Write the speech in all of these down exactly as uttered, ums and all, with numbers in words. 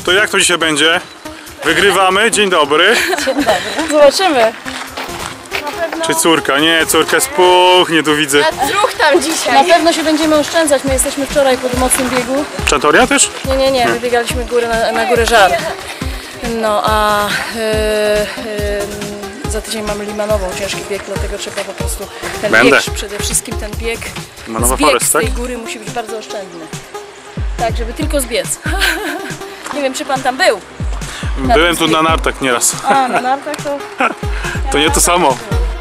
To jak to dzisiaj będzie? Wygrywamy? Dzień dobry. Dzień dobry. Zobaczymy. Czy córka? Nie, córka spuchnie, tu widzę. Druh tam dzisiaj. Na pewno się będziemy oszczędzać. My jesteśmy wczoraj po mocnym biegu. Czatoria też? Nie, nie, nie. Wybiegaliśmy górę na, na górę Żar. No a yy, yy, za tydzień mamy limanową, ciężki bieg, dlatego trzeba po prostu ten Będę. bieg, przede wszystkim ten bieg, Limanowa zbieg Forest, z tej tak? góry musi być bardzo oszczędny. Tak, żeby tylko zbiec. Nie wiem, czy pan tam był. Byłem tu na nartach nieraz. A, na nartach to... To nie to samo.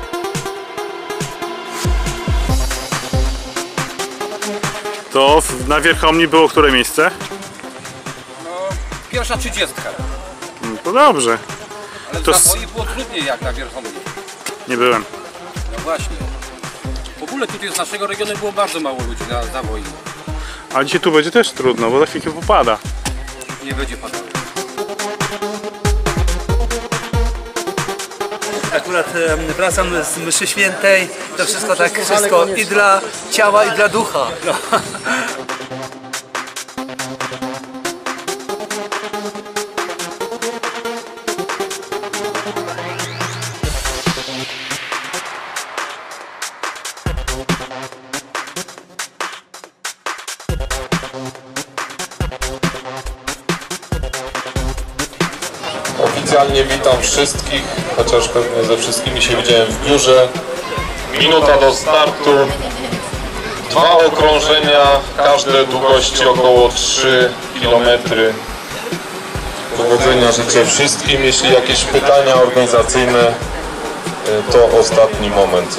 To na wierchowni było które miejsce? No, pierwsza trzydziestka. No to dobrze. Ale To w s- Zawoi było trudniej jak na wierchowni. Nie byłem. No właśnie. W ogóle tutaj z naszego regionu było bardzo mało ludzi na Zawoi. A dzisiaj tu będzie też trudno, bo za chwilkę popada. Nie będzie padało. Akurat e, wracam z mszy świętej, to wszystko tak, wszystko i dla ciała, i dla ducha. No. Oficjalnie witam wszystkich, chociaż pewnie ze wszystkimi się widziałem w biurze. Minuta do startu. Dwa okrążenia, każde długości około trzy kilometry. Powodzenia życzę wszystkim. Jeśli jakieś pytania organizacyjne, to ostatni moment.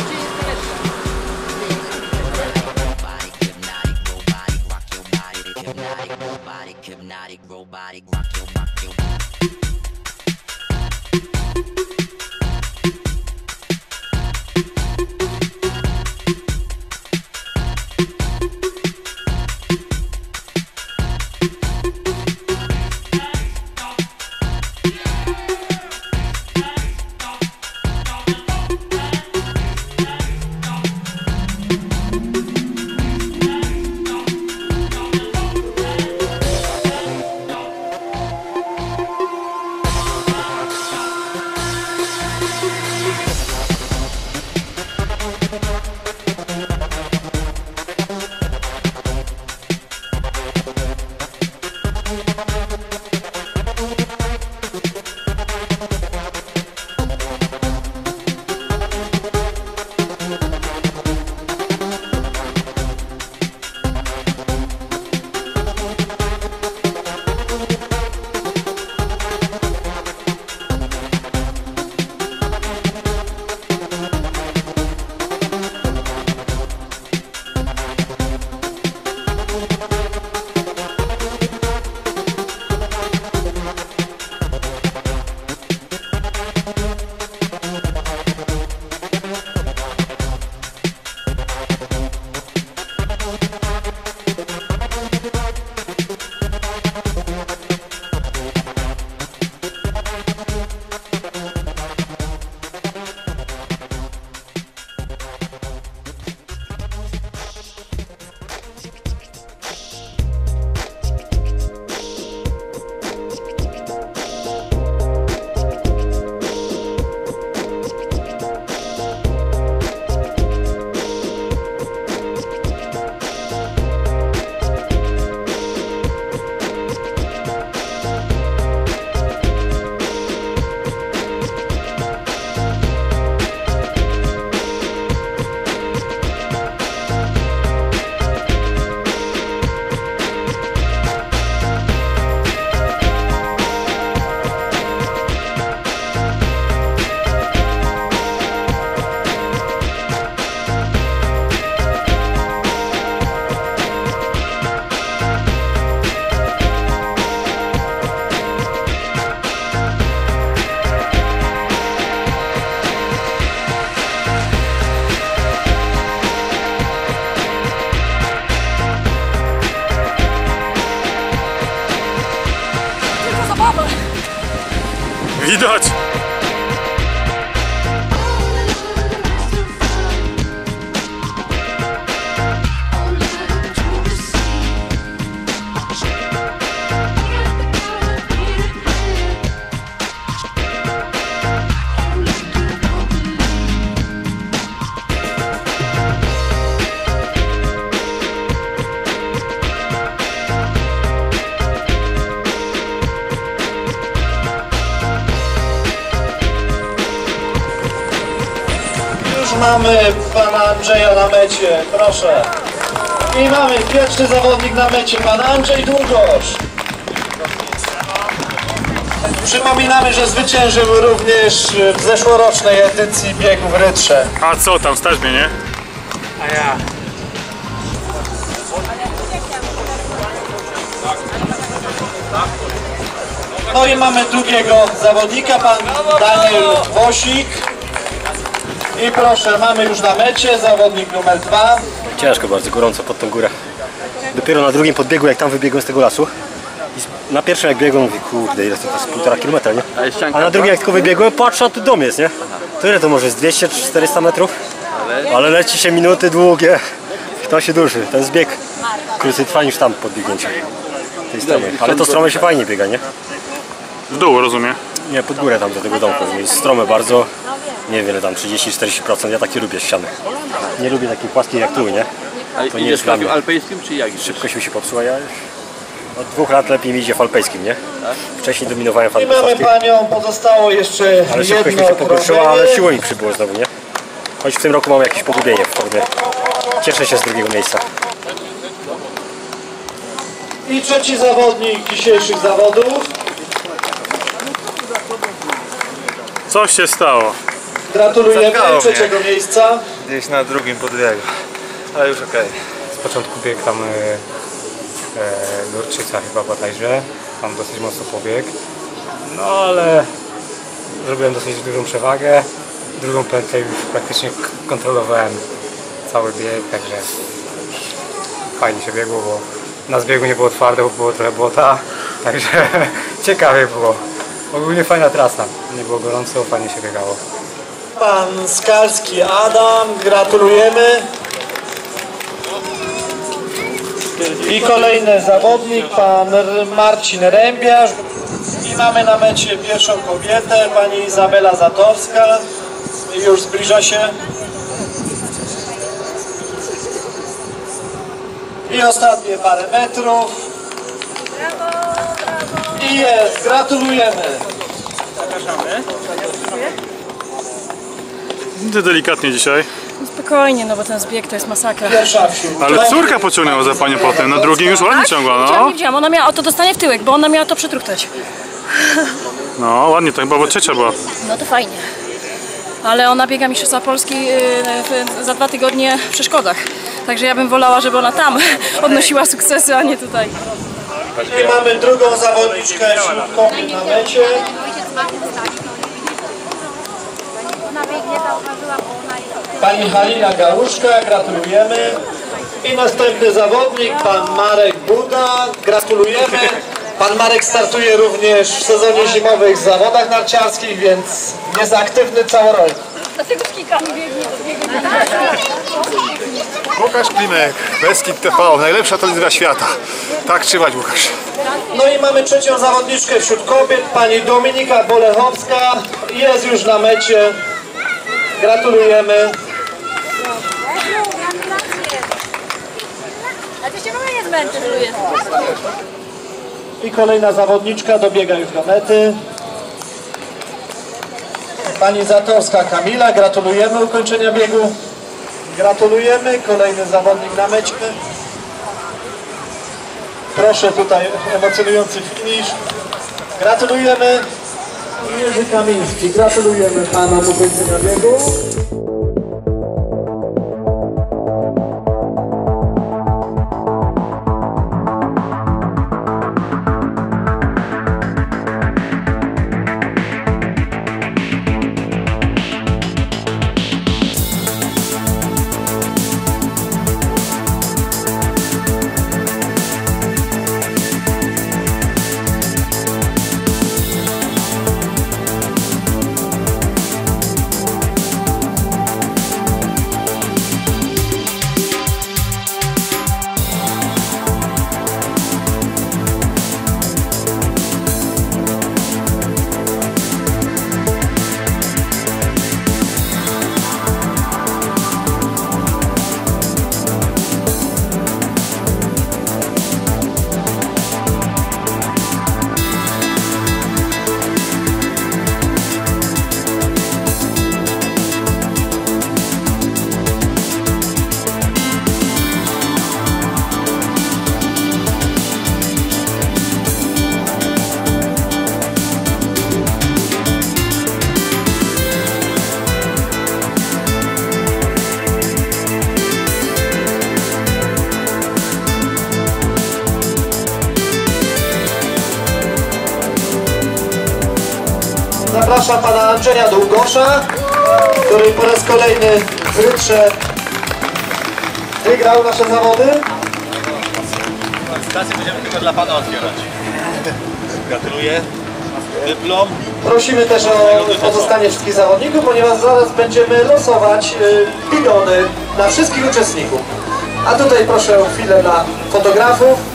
Widać! mamy pana Andrzeja na mecie, proszę. I mamy pierwszy zawodnik na mecie, pan Andrzej Długosz. Przypominamy, że zwyciężył również w zeszłorocznej edycji biegu w Rytrze. A co tam, stać mnie, nie? A ja. No i mamy drugiego zawodnika, pan Daniel Wosik. I proszę, mamy już na mecie zawodnik numer dwa. Ciężko bardzo, gorąco pod tą górę. Dopiero na drugim podbiegu, jak tam wybiegłem z tego lasu, i na pierwszym jak biegłem, mówię, kurde, ile to jest półtora kilometra, nie? A na drugim jak tylko wybiegłem, patrzę, a tu dom jest, nie? To ile to może jest? dwieście czy czterysta metrów? Ale leci się minuty długie. To się duży, ten zbieg krócej trwa niż tam podbiegnięcie tej strony. Ale to strome się fajnie biega, nie? W dół, rozumiem. Nie, pod górę tam do tego domku. Jest strome bardzo. Niewiele tam, trzydzieści czterdzieści procent. Ja takie lubię ściany. Nie lubię takiej płaskiej jak tu, nie? A idziesz w trafiu alpejskim czy jak? Szybko mi się popsuła. Ja od dwóch lat lepiej mi idzie w alpejskim, nie? Wcześniej dominowałem w I mamy alpejskim. panią, pozostało jeszcze Ale szybko mi jedno się pogorszyła, ale okrążenie. siły mi przybyło znowu, nie? Choć w tym roku mam jakieś pogubienie w formie. Cieszę się z drugiego miejsca. I trzeci zawodnik dzisiejszych zawodów. Coś się stało. Gratulujemy Zatkało mnie. trzeciego miejsca. Gdzieś na drugim podbiegu, ale już okej. Z początku biegł tam e, e, Górczyca chyba bodajże, tam dosyć mocno pobiegł, no ale zrobiłem dosyć dużą przewagę, drugą pętlę już praktycznie k- kontrolowałem cały bieg, także fajnie się biegło, bo na zbiegu nie było twarde, bo było trochę błota, także ciekawie było. Ogólnie fajna trasa, nie było gorąco, fajnie się biegało. Pan Skalski Adam, gratulujemy. I kolejny zawodnik, pan R- Marcin Rębiarz. I mamy na mecie pierwszą kobietę, pani Izabela Zatorska. Już zbliża się. I ostatnie parę metrów. I jest, gratulujemy. Ty delikatnie dzisiaj. Spokojnie, no bo ten zbieg to jest masakra. Pierwsza wśród. Ale córka pociągnęła za panią potem, na drugim już ładnie ciągła, Widziałam, no. nie widziałam, ona miała, o to dostanie w tyłek, bo ona miała to przytruchtać. No, ładnie, to chyba bo trzecia była. No to fajnie. Ale ona biega Mistrzostwa Polski yy, w- za dwa tygodnie w Przeszkodach. Także ja bym wolała, żeby ona tam odnosiła sukcesy, a nie tutaj. I mamy drugą zawodniczkę wśród kobiet na mecie. Pani Halina Gałuszka, gratulujemy. I następny zawodnik, pan Marek Buda, gratulujemy. Pan Marek startuje również w sezonie zimowych w zawodach narciarskich, więc jest aktywny cały rok. Dlatego z kilkami biegnie. Łukasz Klimek, Beskid T V, najlepsza telewizja świata. Tak trzymać, Łukasz. No i mamy trzecią zawodniczkę wśród kobiet, pani Dominika Bolechowska. Jest już na mecie. Gratulujemy. A to się mama nie zmęczy, I kolejna zawodniczka dobiega już do mety. Pani Zatorska Kamila, gratulujemy ukończenia biegu. Gratulujemy, kolejny zawodnik na mecie. Proszę tutaj emocjonujący finisz. Gratulujemy. Jerzy Kamiński, gratulujemy Pana ukończenia biegu. zapraszam pana Andrzeja Długosza, który po raz kolejny w Rytrze wygrał nasze zawody. Stację będziemy tylko dla pana otwierać. Gratuluję. Dyplom. Prosimy też o pozostanie wszystkich zawodników, ponieważ zaraz będziemy losować bidony na wszystkich uczestników. A tutaj proszę o chwilę dla fotografów.